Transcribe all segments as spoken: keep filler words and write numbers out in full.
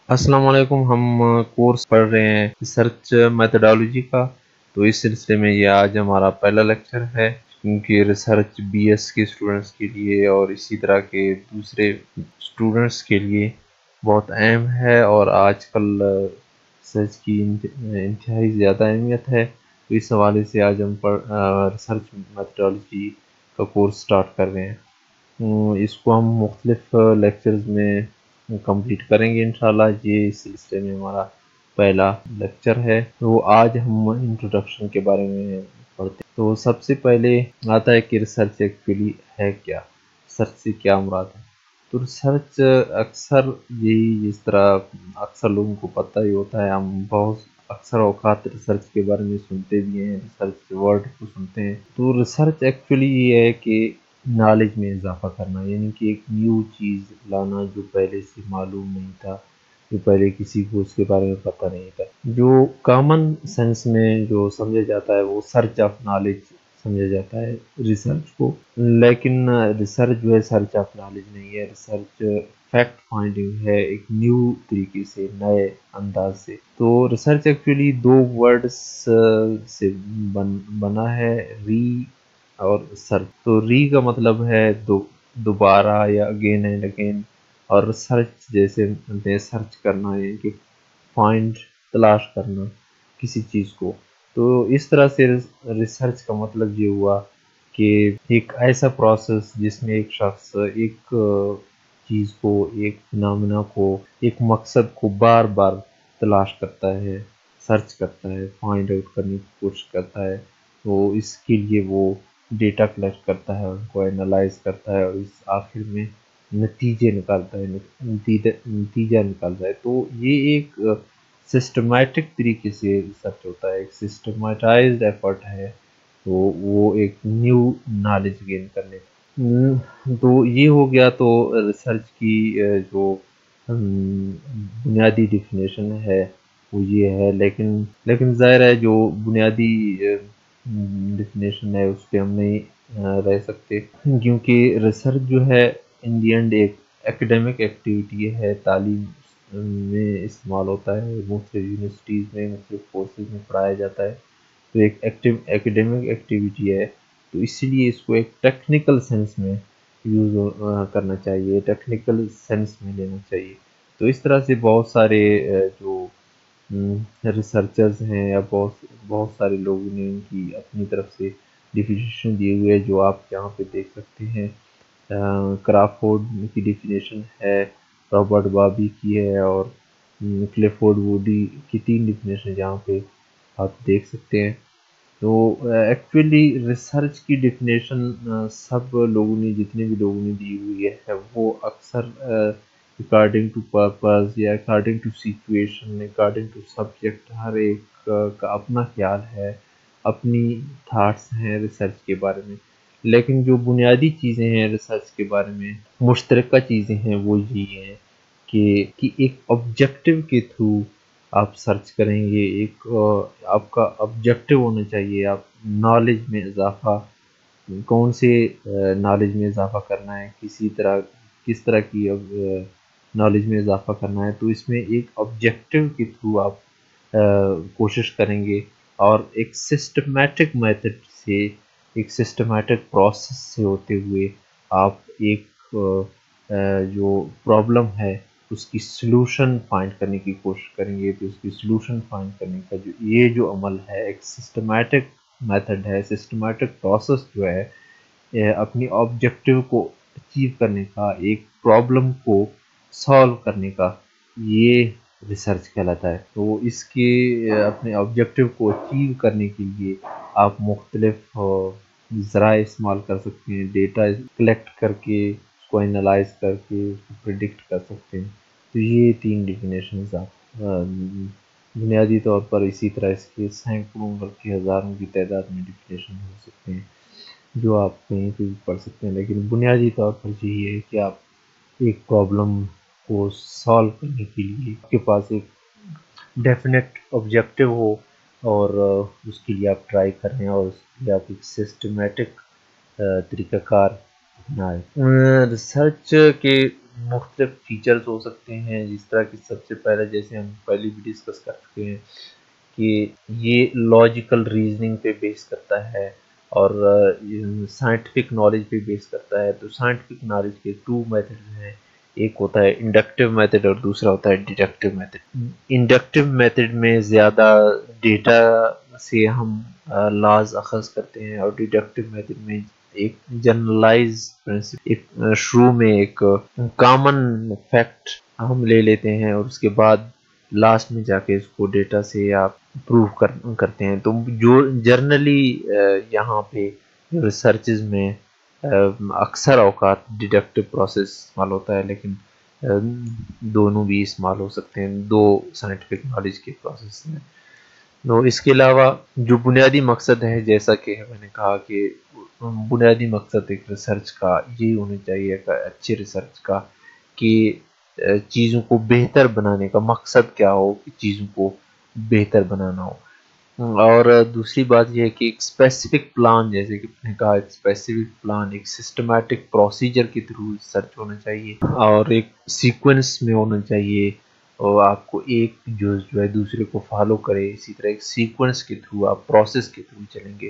السلام علیکم. ہم کورس پڑھ رہے ہیں ریسرچ میتھڈالوجی کا. تو اس سلسلے میں یہ آج ہمارا پہلا لیکچر ہے، کیونکہ ریسرچ بی ایس کے اسٹوڈنٹس کے لیے اور اسی طرح کے دوسرے اسٹوڈنٹس کے لیے بہت اہم ہے، اور آج کل ریسرچ کی انتہائی زیادہ اہمیت ہے. تو اس حوالے سے آج ہم پڑھ ریسرچ میتھڈالوجی کا کورس سٹارٹ کر رہے ہیں. اس کو ہم مختلف لیکچرز میں کمپلیٹ کریں گے انشاءاللہ. یہ اس سلسلے میں ہمارا پہلا لیکچر ہے. تو آج ہم انٹروڈکشن کے بارے میں پڑھتے ہیں. تو سب سے پہلے آتا ہے کہ ریسرچ ایکچولی ہے کیا، ریسرچ سے کیا مراد ہے. تو ریسرچ اکثر یہی جس طرح اکثر لوگوں کو پتہ ہی ہوتا ہے، ہم بہت اکثر اوقات ریسرچ کے بارے میں سنتے بھی ہیں، ریسرچ ورڈ کو سنتے ہیں. تو ریسرچ ایکچولی یہ ہے کہ نالج میں اضافہ کرنا، یعنی کہ ایک نیو چیز لانا جو پہلے سے معلوم نہیں تھا، جو پہلے کسی کو اس کے بارے میں پتہ نہیں تھا. جو کامن سینس میں جو سمجھا جاتا ہے وہ سرچ آف نالج سمجھا جاتا ہے ریسرچ کو. لیکن ریسرچ جو ہے سرچ آف نالج نہیں ہے. ریسرچ فیکٹ فائنڈنگ ہے، ایک نیو طریقے سے، نئے انداز سے. تو ریسرچ ایکچولی دو ورڈز سے بن بنا ہے، ری اور سرچ. تو ری کا مطلب ہے دو دوبارہ یا اگین اینڈ اگین، اور ریسرچ جیسے سرچ کرنا ہے کہ فائنڈ تلاش کرنا کسی چیز کو. تو اس طرح سے ریسرچ کا مطلب یہ ہوا کہ ایک ایسا پروسیس جس میں ایک شخص ایک چیز کو، ایک فنامنا کو، ایک مقصد کو بار بار تلاش کرتا ہے، سرچ کرتا ہے، فائنڈ آؤٹ کرنے کی کوشش کرتا ہے. تو اس کے لیے وہ ڈیٹا کلیکٹ کرتا ہے، ان کو اینالائز کرتا ہے، اور اس آخر میں نتیجے نکالتا ہے نتیجہ نتیجہ نکالتا ہے. تو یہ ایک سسٹمیٹک طریقے سے ریسرچ ہوتا ہے، ایک سسٹمیٹائزڈ ایفرٹ ہے. تو وہ ایک نیو نالج گین کرنے. تو یہ ہو گیا. تو ریسرچ کی جو بنیادی ڈیفینیشن ہے وہ یہ ہے. لیکن لیکن ظاہر ہے جو بنیادی ڈیفینیشن ہے اس پہ ہم نہیں رہ سکتے، کیونکہ ریسرچ جو ہے ان دی اینڈ ایک ایکڈیمک ایکٹیویٹی ہے، تعلیم میں استعمال ہوتا ہے، مختلف یونیورسٹیز میں، مختلف کورسز میں پڑھایا جاتا ہے. تو ایک ایکٹیو ایکڈیمک ایکٹیویٹی ہے. تو اسی لیے اس کو ایک ٹیکنیکل سینس میں یوز کرنا چاہیے، ٹیکنیکل سینس میں لینا چاہیے. تو اس طرح سے بہت سارے جو ریسرچرز ہیں یا بہت بہت سارے لوگوں نے ان کی اپنی طرف سے ڈیفینیشن دیے ہوئے، جو آپ یہاں پہ دیکھ سکتے ہیں. کرافورڈ کی ڈیفینیشن ہے، رابرٹ بابی کی ہے، اور کلیفورڈ ووڈی کی تین ڈیفینیشن یہاں پہ آپ دیکھ سکتے ہیں. تو ایکچولی ریسرچ کی ڈیفینیشن سب لوگوں نے، جتنے بھی لوگوں نے دی ہوئی ہے، وہ اکثر اکارڈنگ ٹو پرپز یا according to situation, according to subject, ہر ایک کا اپنا خیال ہے، اپنی تھاٹس ہیں ریسرچ کے بارے میں. لیکن جو بنیادی چیزیں ہیں ریسرچ کے بارے میں، مشترکہ چیزیں ہیں، وہ یہ ہیں کہ کہ ایک آبجیکٹیو کے تھرو آپ سرچ کریں گے. ایک آپ کا آبجیکٹیو ہونا چاہیے. آپ نالج میں اضافہ، کون سے نالج میں اضافہ کرنا ہے، کسی طرح کس طرح کی نالج میں اضافہ کرنا ہے. تو اس میں ایک آبجیکٹیو کے تھرو آپ کوشش کریں گے، اور ایک سسٹمیٹک میتھڈ سے، ایک سسٹمیٹک پروسیس سے ہوتے ہوئے آپ ایک جو پرابلم ہے اس کی سلوشن فائنڈ کرنے کی کوشش کریں گے. تو اس کی سلوشن فائنڈ کرنے کا جو یہ جو عمل ہے، ایک سسٹمیٹک میتھڈ ہے، سسٹمیٹک پروسیس جو ہے اپنی آبجیکٹیو کو اچیو کرنے کا، ایک پرابلم کو سالو کرنے کا، یہ ریسرچ کہلاتا ہے. تو اس کے اپنے آبجیکٹیو کو اچیو کرنے کے لیے آپ مختلف ذرائع استعمال کر سکتے ہیں. ڈیٹا کلیکٹ کر کے، اس کو اینالائز کر کے اس کو پریڈکٹ کر سکتے ہیں. تو یہ تین ڈیفینیشنز آپ بنیادی طور پر، اسی طرح اس کے سینکڑوں بلکہ ہزاروں کی تعداد میں ڈیفینیشن ہو سکتے ہیں جو آپ کہیں پہ بھی پڑھ سکتے ہیں. لیکن بنیادی طور پر یہی ہے کہ آپ ایک پرابلم کو سالو کرنے کے لیے آپ کے پاس ایک ڈیفینیٹ آبجیکٹیو ہو، اور اس کے لیے آپ ٹرائی کر رہے ہیں، اور اس کے لیے آپ ایک سسٹمیٹک طریقہ کار اپنائیں. ریسرچ کے مختلف فیچرز ہو سکتے ہیں، جس طرح کہ سب سے پہلے جیسے ہم پہلے بھی ڈسکس کر چکے ہیں کہ یہ لاجیکل ریزننگ پہ بیس کرتا ہے اور سائنٹیفک نالج پہ بیس کرتا ہے. تو سائنٹیفک نالج کے ٹو میتھڈ ہیں، ایک ہوتا ہے انڈکٹیو میتھڈ اور دوسرا ہوتا ہے ڈیڈکٹیو میتھڈ. انڈکٹیو میتھڈ میں زیادہ ڈیٹا سے ہم لاز اخذ کرتے ہیں اور ڈیڈکٹیو میتھڈ میں ایک جنرلائز پرنسپل، ایک شروع میں ایک کامن فیکٹ ہم لے لیتے ہیں اور اس کے بعد لاسٹ میں جا کے اس کو ڈیٹا سے آپ پروو کر کرتے ہیں. تو جو جرنلی یہاں پہ ریسرچز میں اکثر اوقات ڈیڈکٹیو پروسیس استعمال ہوتا ہے، لیکن دونوں بھی استعمال ہو سکتے ہیں دو سائنٹیفک نالج کے پروسیس میں. تو اس کے علاوہ جو بنیادی مقصد ہے، جیسا کہ میں نے کہا کہ بنیادی مقصد ایک ریسرچ کا یہی ہونا چاہیے کہ اچھے ریسرچ کا کہ چیزوں کو بہتر بنانے کا مقصد کیا ہو، کہ چیزوں کو بہتر بنانا ہو. اور دوسری بات یہ ہے کہ ایک اسپیسیفک پلان، جیسے کہ میں نے کہا ایک اسپیسیفک پلان ایک سسٹمیٹک پروسیجر کے تھرو ریسرچ ہونا چاہیے اور ایک سیکوینس میں ہونا چاہیے، اور آپ کو ایک جو جو ہے دوسرے کو فالو کرے. اسی طرح ایک سیکوینس کے تھرو آپ پروسیس کے تھرو چلیں گے.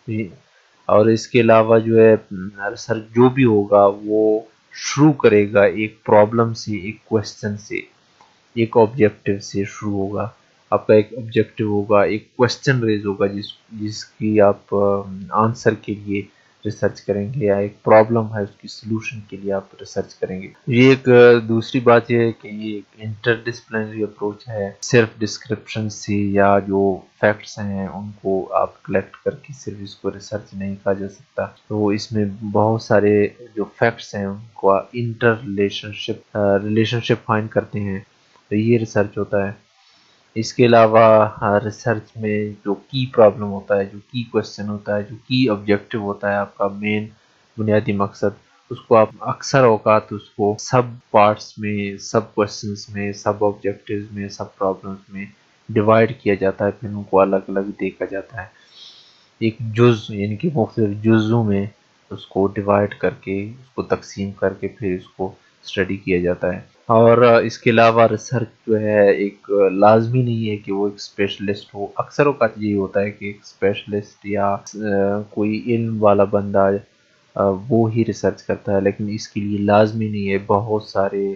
اور اس کے علاوہ جو ہے ریسرچ جو بھی ہوگا وہ شروع کرے گا ایک پرابلم سے، ایک کویسچن سے، ایک آبجیکٹیو سے شروع ہوگا. آپ کا ایک آبجیکٹیو ہوگا، ایک کویسچن ریز ہوگا جس جس کی آپ آنسر کے لیے ریسرچ کریں گے، یا ایک پرابلم ہے اس کی سلوشن کے لیے آپ ریسرچ کریں گے. یہ ایک دوسری بات یہ ہے کہ یہ ایک انٹر ڈسپلنری اپروچ ہے. صرف ڈسکرپشن سے یا جو فیکٹس ہیں ان کو آپ کلیکٹ کر کے صرف اس کو ریسرچ نہیں کہا جا سکتا. تو اس میں بہت سارے جو فیکٹس ہیں ان کو interrelationship relationship find کرتے ہیں، تو یہ ریسرچ ہوتا ہے. اس کے علاوہ ریسرچ میں جو کی پرابلم ہوتا ہے، جو کی کویسچن ہوتا ہے، جو کی آبجیکٹیو ہوتا ہے، آپ کا مین بنیادی مقصد، اس کو آپ اکثر اوقات اس کو سب پارٹس میں، سب کویسچنس میں، سب آبجیکٹیوز میں، سب پرابلمس میں ڈیوائڈ کیا جاتا ہے، پھر ان کو الگ الگ دیکھا جاتا ہے. ایک جز یعنی کہ مختلف جزوں میں اس کو ڈیوائڈ کر کے، اس کو تقسیم کر کے پھر اس کو اسٹڈی کیا جاتا ہے. اور اس کے علاوہ ریسرچ جو ہے ایک لازمی نہیں ہے کہ وہ ایک اسپیشلسٹ ہو. اکثر اوقات یہی ہوتا ہے کہ ایک اسپیشلسٹ یا کوئی علم والا بندہ وہ ہی ریسرچ کرتا ہے، لیکن اس کے لیے لازمی نہیں ہے. بہت سارے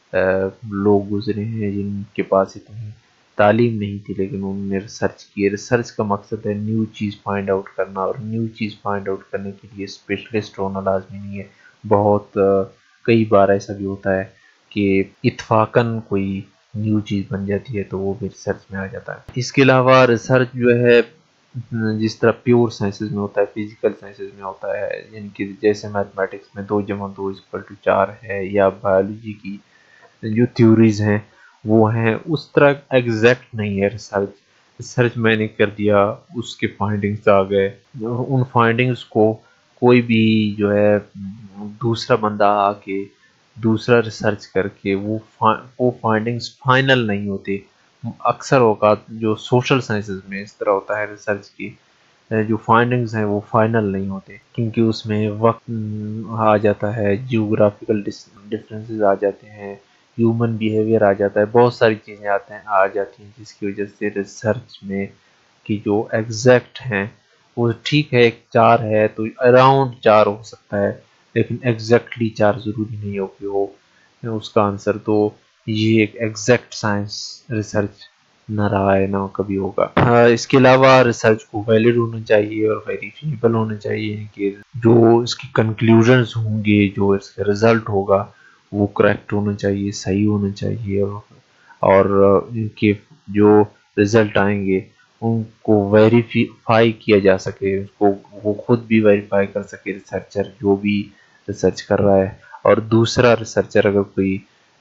لوگ گزرے ہیں جن کے پاس اتنی تعلیم نہیں تھی لیکن انہوں نے ریسرچ کی. ریسرچ کا مقصد ہے نیو چیز فائنڈ آؤٹ کرنا، اور نیو چیز فائنڈ آؤٹ کرنے کے لیے اسپیشلسٹ ہونا لازمی نہیں ہے. بہت کئی بار ایسا بھی ہوتا ہے کہ اتفاقاً کوئی نیو چیز بن جاتی ہے تو وہ بھی ریسرچ میں آ جاتا ہے. اس کے علاوہ ریسرچ جو ہے جس طرح پیور سائنسز میں ہوتا ہے، فزیکل سائنسز میں ہوتا ہے، یعنی کہ جیسے میتھمیٹکس میں دو جمع دو اکول ٹو چار ہے، یا بایولوجی کی جو تھیوریز ہیں وہ ہیں، اس طرح ایگزیکٹ نہیں ہے ریسرچ. ریسرچ میں نے کر دیا، اس کے فائنڈنگز آ گئے، ان فائنڈنگز کو کوئی بھی جو ہے دوسرا بندہ آ کے دوسرا ریسرچ کر کے وہ وہ فائنڈنگز فائنل نہیں ہوتے. اکثر اوقات جو سوشل سائنسز میں اس طرح ہوتا ہے، ریسرچ کی جو فائنڈنگز ہیں وہ فائنل نہیں ہوتے، کیونکہ اس میں وقت آ جاتا ہے، جیوگرافیکل ڈفرینسز آ جاتے ہیں، ہیومن بیہیویئر آ جاتا ہے، بہت ساری چیزیں آتے ہیں آ جاتی ہیں جس کی وجہ سے ریسرچ میں کی جو ایگزیکٹ ہیں وہ ٹھیک ہے. ایک چار ہے تو اراؤنڈ چار ہو سکتا ہے، لیکن ایگزیکٹلی چار ضروری نہیں ہو کہ ہو اس کا آنسر. تو یہ ایک ایگزیکٹ سائنس ریسرچ نہ رہا ہے، نہ کبھی ہوگا. اس کے علاوہ ریسرچ کو ویلڈ ہونا چاہیے اور ویریفیبل ہونا چاہیے کہ جو اس کی کنکلیوژنز ہوں گے، جو اس کا رزلٹ ہوگا وہ کریکٹ ہونا چاہیے، صحیح ہونا چاہیے، اور ان کے جو رزلٹ آئیں گے ان کو ویریفائی کیا جا سکے، اس کو وہ خود بھی ویریفائی کر سکے ریسرچر جو بھی ریسرچ کر رہا ہے. اور دوسرا ریسرچر اگر کوئی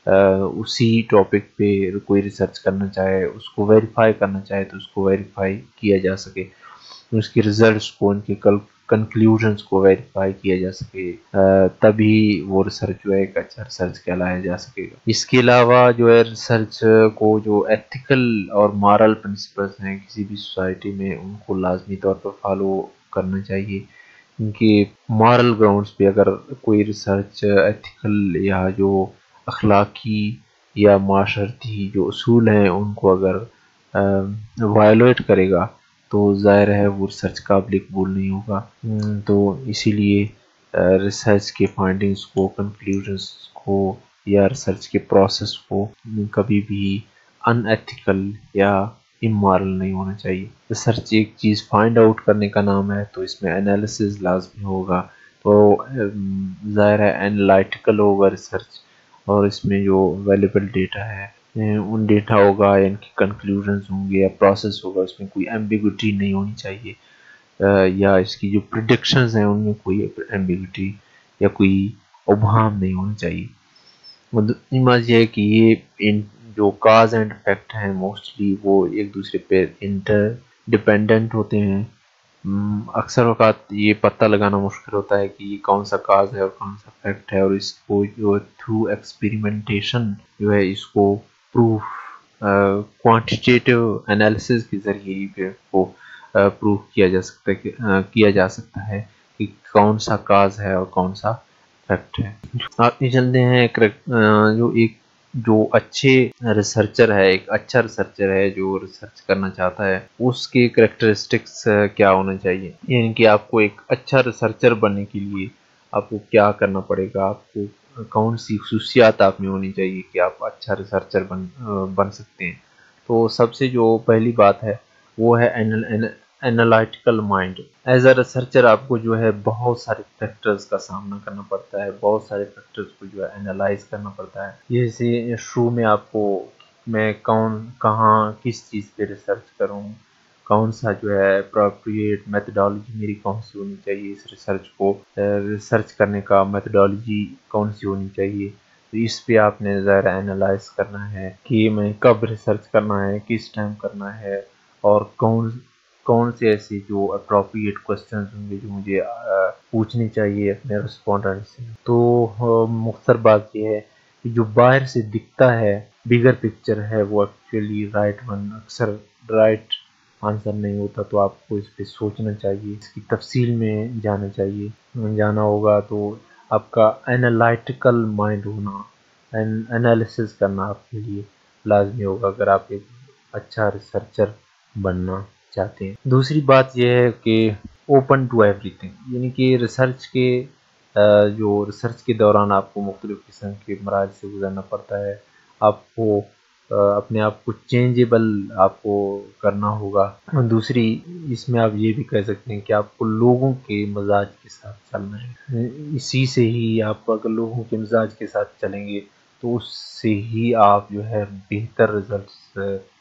اسی ٹاپک پہ کوئی ریسرچ کرنا چاہے، اس کو ویریفائی کرنا چاہے تو اس کو ویریفائی کیا جا سکے، اس کے ریزلٹس کو، ان کے کنکلیوژنس کو ویریفائی کیا جا سکے، تبھی وہ ریسرچ جو ہے ایک اچھا ریسرچ کہلایا جا سکے گا. اس کے علاوہ جو ہے ریسرچ کو جو ایتھیکل اور مارل پرنسپلز ہیں کسی بھی سوسائٹی میں، ان کو لازمی طور پر فالو کرنا چاہیے، کیونکہ مارل گراؤنڈز پہ اگر کوئی ریسرچ ایتھیکل یا جو اخلاقی یا معاشرتی جو اصول ہیں ان کو اگر وائلیٹ کرے گا تو ظاہر ہے وہ ریسرچ قابل قبول نہیں ہوگا. تو اسی لیے ریسرچ کے فائنڈنگز کو، کنکلوژنس کو یا ریسرچ کے پروسیس کو کبھی بھی ان ایتھیکل یا امورل نہیں ہونا چاہیے. ریسرچ ایک چیز فائنڈ آؤٹ کرنے کا نام ہے تو اس میں انالیسز لازمی ہوگا، تو ظاہر ہے انالائٹیکل ہوگا ریسرچ، اور اس میں جو اویلیبل ڈیٹا ہے ان ڈیٹا ہوگا یا ان کی کنکلوژنز ہوں گے یا پروسیس ہوگا، اس میں کوئی ایمبیگوٹی نہیں ہونی چاہیے، یا اس کی جو پریڈکشنز ہیں ان میں کوئی ایمبیگوٹی یا کوئی ابہام نہیں ہونا چاہیے. بات یہ ہے کہ یہ ان جو کاز اینڈ افیکٹ ہیں موسٹلی وہ ایک دوسرے پہ انٹر ڈپینڈنٹ ہوتے ہیں. اکثر اوقات یہ پتہ لگانا مشکل ہوتا ہے کہ یہ کون سا کاز ہے اور کون سا افیکٹ ہے، اور اس کو جو تھرو ایکسپیریمنٹیشن جو ہے اس کو پروف کوانٹیٹیو انالیسز کے ذریعے ہی کو پروف کیا جا سکتا ہے کیا جا سکتا ہے کہ کون سا کاز ہے اور کون سا افیکٹ ہے. آپ یہ چلتے ہیں جو ایک جو اچھے ریسرچر ہے ایک اچھا ریسرچر ہے جو ریسرچ کرنا چاہتا ہے اس کے کریکٹرسٹکس کیا ہونا چاہیے، یعنی کہ آپ کو ایک اچھا ریسرچر بننے کے لیے آپ کو کیا کرنا پڑے گا، آپ کو کون سی خصوصیات آپ میں ہونی چاہیے کہ آپ اچھا ریسرچر بن بن سکتے ہیں. تو سب سے جو پہلی بات ہے وہ ہے analytical mind. As a researcher آپ کو جو ہے بہت سارے فیکٹرز کا سامنا کرنا پڑتا ہے، بہت سارے فیکٹرز کو جو ہے انالائز کرنا پڑتا ہے. جیسے شروع میں آپ کو میں کون کہاں کس چیز پہ ریسرچ کروں، کون سا جو ہے اپروپریٹ میتھڈالوجی میری کون سی ہونی چاہیے، اس ریسرچ کو ریسرچ کرنے کا میتھڈالوجی کون سی ہونی چاہیے. تو اس پہ آپ نے ظاہر انالائز کرنا ہے کہ میں کب ریسرچ کرنا ہے، کس ٹائم کرنا ہے، اور کون کون سے ایسے جو اپروپریٹ کوسچنز ہوں گے جو مجھے پوچھنی چاہیے اپنے رسپونڈنٹ سے. تو مختصر بات یہ ہے کہ جو باہر سے دکھتا ہے بگر پکچر ہے وہ ایکچولی رائٹ ون اکثر رائٹ آنسر نہیں ہوتا. تو آپ کو اس پہ سوچنا چاہیے، اس کی تفصیل میں جانا چاہیے جانا ہوگا. تو آپ کا انالائٹیکل مائنڈ ہونا، انالیسز کرنا آپ کے لیے لازمی ہوگا اگر آپ ایک اچھا ریسرچر بننا چاہتے ہیں. دوسری بات یہ ہے کہ اوپن ٹو ایوری تھنگ، یعنی کہ ریسرچ کے جو ریسرچ کے دوران آپ کو مختلف قسم کے مراحل سے گزرنا پڑتا ہے. آپ کو اپنے آپ کو چینجیبل آپ کو کرنا ہوگا. دوسری اس میں آپ یہ بھی کہہ سکتے ہیں کہ آپ کو لوگوں کے مزاج کے ساتھ چلنا ہے. اسی سے ہی آپ اگر لوگوں کے مزاج کے ساتھ چلیں گے تو اس سے ہی آپ جو ہے بہتر رزلٹس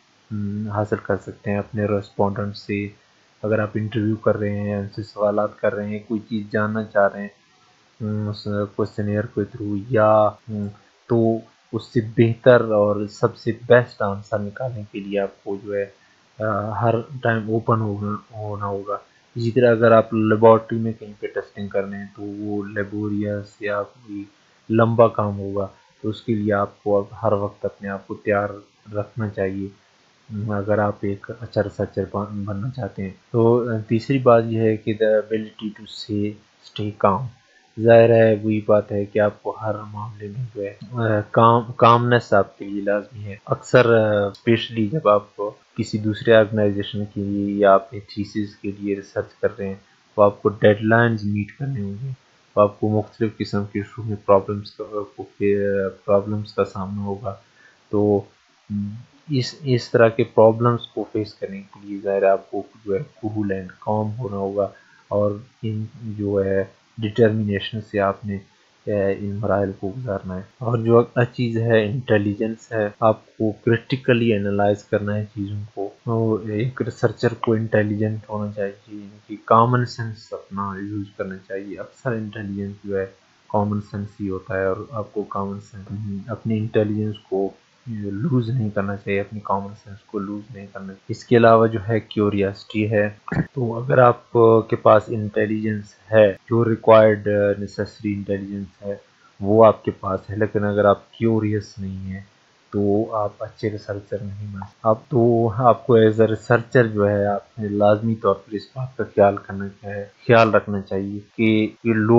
حاصل کر سکتے ہیں اپنے رسپونڈنٹ سے. اگر آپ انٹرویو کر رہے ہیں، ان سے سوالات کر رہے ہیں، کوئی چیز جاننا چاہ رہے ہیں کوسچنیئر کے تھرو، یا تو اس سے بہتر اور سب سے بیسٹ آنسر نکالنے کے لیے آپ کو جو ہے ہر ٹائم اوپن ہونا ہوگا. اسی طرح اگر آپ لیبارٹری میں کہیں پہ ٹیسٹنگ کر رہے ہیں تو وہ لیبوریس یا کوئی لمبا کام ہوگا، تو اس کے لیے آپ کو اب ہر وقت اپنے آپ کو تیار رکھنا چاہیے اگر آپ ایک اچھا ریسرچر بننا چاہتے ہیں. تو تیسری بات یہ ہے کہ دا ایبلٹی ٹو سے اسٹے کام. ظاہر ہے وہی بات ہے کہ آپ کو ہر معاملے میں جو ہے کام کامنس آپ کے لیے لازمی ہے. اکثر اسپیشلی جب آپ کسی دوسرے آرگنائزیشن کے لیے یا اپنے تھیسس کے لیے ریسرچ کر رہے ہیں تو آپ کو ڈیڈ لائنز میٹ کرنے ہوں گے، تو آپ کو مختلف قسم کے شروع میں پرابلمس کا پرابلمس کا سامنا ہوگا. تو اس اس طرح کے پرابلمس کو فیس کرنے کے لیے ظاہر آپ کو جو ہے کول اینڈ کام ہونا ہوگا، اور ان جو ہے ڈٹرمنیشن سے آپ نے ان مراحل کو گزارنا ہے. اور جو اگلا چیز ہے انٹیلیجنس ہے. آپ کو کرٹیکلی انالائز کرنا ہے چیزوں کو. اور ایک ریسرچر کو انٹیلیجنٹ ہونا چاہیے کہ کامن سینس اپنا یوز کرنا چاہیے. اکثر انٹیلیجنس جو ہے کامن سینس ہی ہوتا ہے، اور آپ کو کامن سینس اپنی انٹیلیجنس کو لوز نہیں کرنا چاہیے، اپنی کامن سینس کو لوز نہیں کرنا چاہیے. اس کے علاوہ جو ہے کیوریاسٹی ہے. تو اگر آپ کے پاس انٹیلیجنس ہے، جو ریکوائرڈ نیسیسری انٹیلیجنس ہے وہ آپ کے پاس ہے، لیکن اگر آپ کیوریس نہیں ہیں تو آپ اچھے ریسرچر نہیں بن سکتے. اب تو آپ کو ایز اے ریسرچر جو ہے آپ نے لازمی طور پر اس بات کا خیال کرنا ہے خیال رکھنا چاہیے کہ یہ لوگ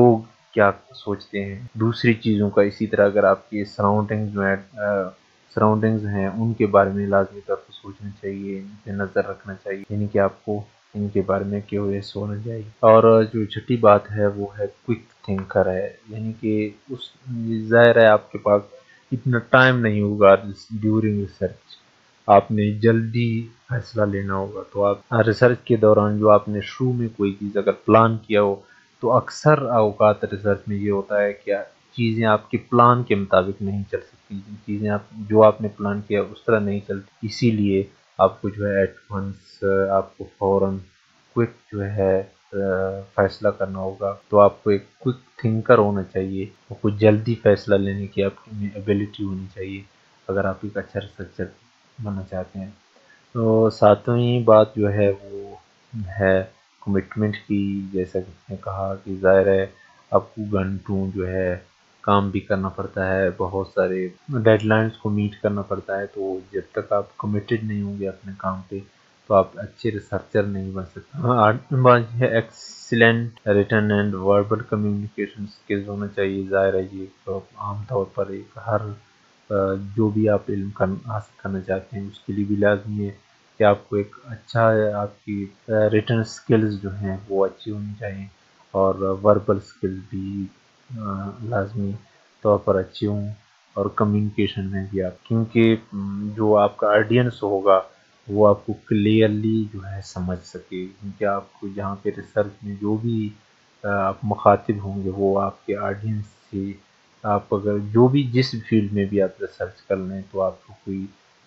کیا سوچتے ہیں دوسری چیزوں کا. اسی طرح اگر آپ کی سراؤنڈنگ جو ہے سراؤنڈنگز ہیں ان کے بارے میں لازمی طور پر سوچنا چاہیے، ان پہ نظر رکھنا چاہیے، یعنی کہ آپ کو ان کے بارے میں کیوریس ہونا چاہیے. اور جو چھٹی بات ہے وہ ہے کوئک تھنکر ہے، یعنی کہ اس ظاہر ہے آپ کے پاس اتنا ٹائم نہیں ہوگا ڈیورنگ ریسرچ، آپ نے جلدی فیصلہ لینا ہوگا. تو آپ ریسرچ کے دوران جو آپ نے شروع میں کوئی چیز اگر پلان کیا ہو تو اکثر اوقات ریسرچ میں یہ ہوتا ہے کہ چیزیں آپ کے پلان کے مطابق نہیں چل سکتی، چیزیں آپ جو آپ نے پلان کیا اس طرح نہیں چلتی. اسی لیے آپ کو جو ہے ایٹ ونس آپ کو فوراً کوئک جو ہے فیصلہ کرنا ہوگا. تو آپ کو ایک کوئک تھنکر ہونا چاہیے، آپ کو جلدی فیصلہ لینے کی آپ کی ایبیلٹی ہونی چاہیے اگر آپ ایک اچھا ریسرچر بننا چاہتے ہیں. تو ساتویں بات جو ہے وہ ہے کمٹمنٹ کی. جیسا کہ میں نے کہا کہ ظاہر ہے آپ کو گھنٹوں جو ہے کام بھی کرنا پڑتا ہے، بہت سارے ڈیڈ لائنز کو میٹ کرنا پڑتا ہے. تو جب تک آپ کمیٹڈ نہیں ہوں گے اپنے کام پہ تو آپ اچھے ریسرچر نہیں بن سکتے. آٹھویں بات ہے excellent written and verbal communication skills ہونا چاہیے. ظاہر ہے یہ عام طور پر ایک ہر جو بھی آپ علم حاصل کرنا چاہتے ہیں اس کے لیے بھی لازمی ہے کہ آپ کو ایک اچھا آپ کی ریٹن اسکلز جو ہیں وہ اچھی ہونی چاہیے، اور وربل اسکل بھی لازمی طور پر اچھی ہوں، اور کمیونیکیشن میں بھی آپ، کیونکہ جو آپ کا آڈینس ہوگا وہ آپ کو کلیئرلی جو ہے سمجھ سکے. کیونکہ آپ کو جہاں پہ ریسرچ میں جو بھی آپ مخاطب ہوں گے وہ آپ کے آڈینس سے، آپ اگر جو بھی جس فیلڈ میں بھی آپ ریسرچ کر لیں تو آپ کو کوئی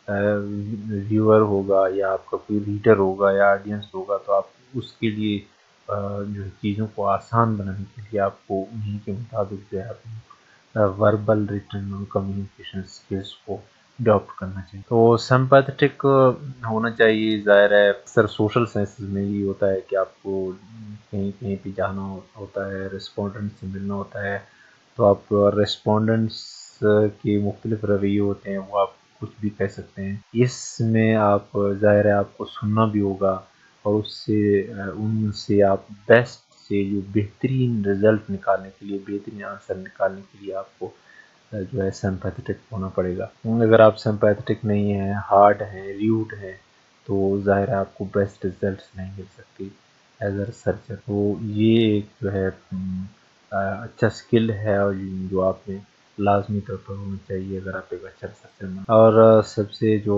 ویور ہوگا یا آپ کا کوئی ریڈر ہوگا یا آڈینس ہوگا، تو آپ اس کے لیے جو چیزوں کو آسان بنانے کے لیے آپ کو انہیں کے مطابق جو ہے اپنی وربل ریٹن اور کمیونیکیشن اسکلس کو اڈاپٹ کرنا چاہیے. تو سمپیتھٹک ہونا چاہیے. ظاہر ہے اکثر سوشل سائنسز میں یہ ہوتا ہے کہ آپ کو کہیں کہیں پہ جانا ہوتا ہے، ریسپونڈنٹ سے ملنا ہوتا ہے، تو آپ ریسپونڈنٹس کے مختلف رویے ہوتے ہیں، وہ آپ کچھ بھی کہہ سکتے ہیں. اس میں آپ ظاہر ہے آپ کو سننا بھی ہوگا، اور اس سے ان سے آپ بیسٹ سے جو بہترین رزلٹ نکالنے کے لیے، بہترین آنسر نکالنے کے لیے آپ کو جو ہے سمپیتھٹک ہونا پڑے گا. اگر آپ سمپیتھٹک نہیں ہیں، ہارڈ ہیں، ریوڈ ہیں، تو ظاہر ہے آپ کو بیسٹ رزلٹس نہیں مل سکتی ایز اے ریسرچر. تو یہ ایک جو ہے اچھا اسکل ہے اور جو آپ نے لازمی طور پر ہونا چاہیے اگر آپ ایک اچھا ریسرچر بنیں. اور سب سے جو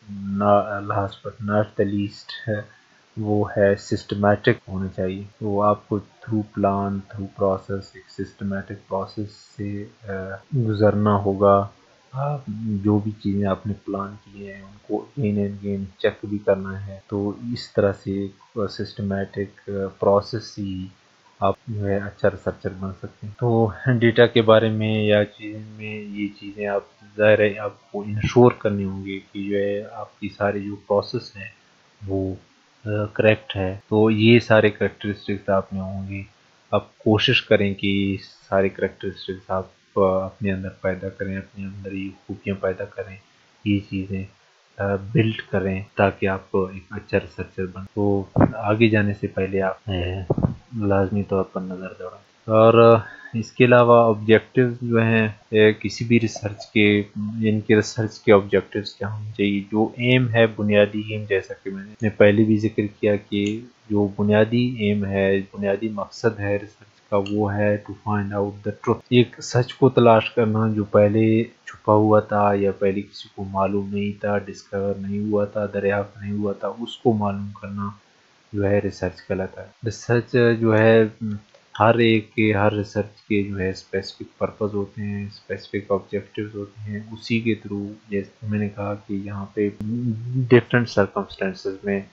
last but not the least ہے وہ ہے سسٹمیٹک ہونا چاہیے. وہ آپ کو تھرو پلان، تھرو پروسیس، ایک سسٹمیٹک پروسیس سے گزرنا ہوگا. آپ جو بھی چیزیں آپ نے پلان کی ہیں ان کو اگین اینڈ اگین چیک بھی کرنا ہے. تو اس طرح سے ایک سسٹمیٹک پروسیس ہی آپ جو ہے اچھا ریسرچر بن سکتے ہیں. تو ڈیٹا کے بارے میں یا چیزیں میں یہ چیزیں آپ ظاہر ہے آپ کو انشور کرنی ہوں گی کہ جو ہے آپ کی ساری جو پروسیس ہیں وہ کریکٹ ہے. تو یہ سارے کریکٹرسٹکس آپ میں ہوں گی. آپ کوشش کریں کہ سارے کریکٹرسٹکس آپ اپنے اندر پیدا کریں، اپنے اندر یہ خوبیاں پیدا کریں، یہ چیزیں بلڈ کریں تاکہ آپ ایک اچھا ریسرچر بنیں. تو آگے جانے سے پہلے آپ لازمی طور پر نظر دوڑائیں. اور اس کے علاوہ آبجیکٹیوز جو ہیں کسی بھی ریسرچ کے، یعنی کہ ریسرچ کے آبجیکٹیوز کیا ہونے چاہیے. جو ایم ہے، بنیادی ایم، جیسا کہ میں نے پہلے بھی ذکر کیا کہ جو بنیادی ایم ہے، بنیادی مقصد ہے ریسرچ کا، وہ ہے to find out the truth. ایک سچ کو تلاش کرنا جو پہلے چھپا ہوا تھا یا پہلے کسی کو معلوم نہیں تھا، ڈسکور نہیں ہوا تھا، دریافت نہیں ہوا تھا، اس کو معلوم کرنا جو ہے ریسرچ کہلاتا ہے. ریسرچ جو ہے ہر ایک کے ہر ریسرچ کے جو ہے اسپیسیفک پرپز ہوتے ہیں، اسپیسیفک آبجیکٹیوز ہوتے ہیں. اسی کے تھرو جیسے میں نے کہا کہ یہاں پہ ڈفرینٹ سرکمسٹانسز میں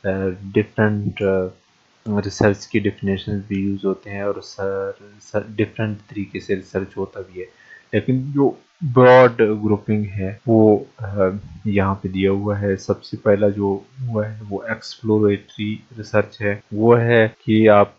ڈفرینٹ ریسرچ کی ڈیفینیشنز بھی یوز ہوتے ہیں، اور ڈفرینٹ طریقے سے ریسرچ ہوتا بھی ہے. لیکن جو براڈ گروپنگ ہے وہ یہاں پہ دیا ہوا ہے. سب سے پہلا جو ہوا ہے وہ ایکسپلوریٹری ریسرچ ہے. وہ ہے کہ آپ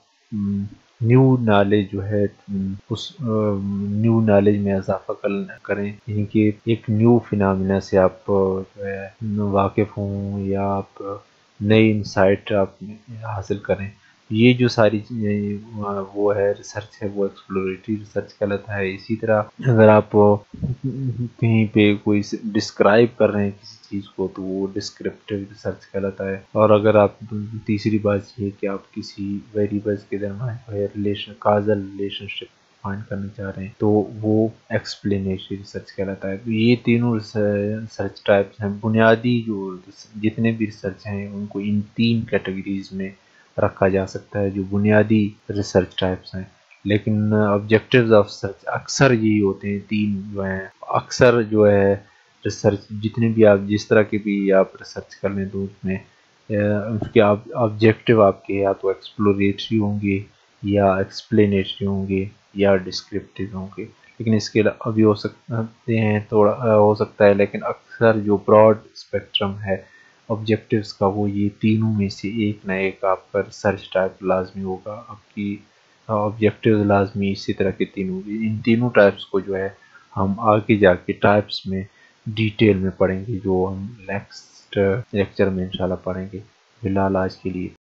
نیو نالج جو ہے اس نیو نالج میں اضافہ کریں، یعنی کہ ایک نیو فینامنا سے آپ جو ہے واقف ہوں یا آپ نئی انسائٹ آپ حاصل کریں. یہ جو ساری چیزیں وہ ہے ریسرچ ہے، وہ ایکسپلوریٹری ریسرچ کہلاتا ہے۔ اسی طرح اگر آپ کہیں پہ کوئی ڈسکرائب کر رہے ہیں کسی چیز کو تو وہ ڈسکرپٹیو ریسرچ کہلاتا ہے۔ اور اگر آپ تیسری بات یہ ہے کہ آپ کسی ویریبلس کے درمیان relation causal relationship find کرنا چاہ رہے ہیں تو وہ ایکسپلینیٹری ریسرچ کہلاتا ہے۔ تو یہ تینوں ریسرچ ٹائپس ہیں، بنیادی جو جتنے بھی ریسرچ ہیں ان کو ان تین کیٹیگریز میں رکھا جا سکتا ہے جو بنیادی ریسرچ ٹائپس ہیں۔ لیکن آبجیکٹیوز آف ریسرچ اکثر یہی ہوتے ہیں، تین جو ہیں اکثر جو ہے ریسرچ جتنے بھی آپ جس طرح کے بھی آپ ریسرچ کر لیں تو اس میں اس کے آبجیکٹیو آپ کے یا تو ایکسپلوریٹری ہوں گے یا ایکسپلینیٹری ہوں گے یا ڈسکرپٹیو ہوں گے، لیکن اس کے ابھی ہو سکتے ہیں تھوڑا ہو سکتا ہے، لیکن اکثر جو براڈ اسپیکٹرم ہے آبجیکٹیوز کا وہ یہ تینوں میں سے ایک نہ ایک آپ کا ریسرچ ٹائپ لازمی ہوگا۔ آپ کی آبجیکٹیوز لازمی اسی طرح کے تینوں ان تینوں ٹائپس کو جو ہے ہم آگے جا کے ٹائپس میں ڈیٹیل میں پڑھیں گے، جو ہم نیکسٹ لیکچر میں انشاءاللہ پڑھیں گے۔ فی الحال آج کے لیے